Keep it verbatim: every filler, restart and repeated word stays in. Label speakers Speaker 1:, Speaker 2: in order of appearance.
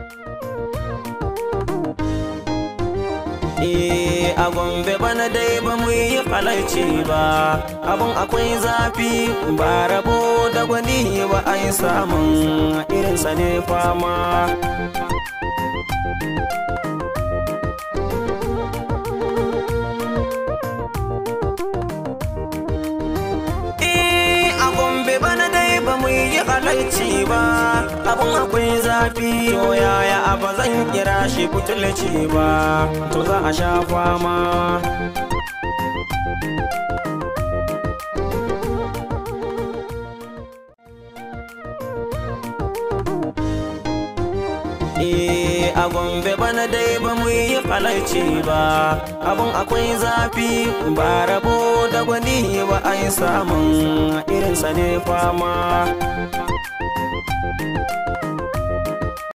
Speaker 1: Eh a Gombe bana dai ba mu yi halarci ba, abun akwai zafi ba rabo da gwani ba a yi samun irinsa ne fama. Halarci ba abun akwai zafi, to yaya ba zan kira shi butulci ba, to za a sha fama. Eh a Gombe bana dai ba mu yi halarci ba, abun akwai zafi ba rabo da gwani ba a yi samun irinsa ne fama.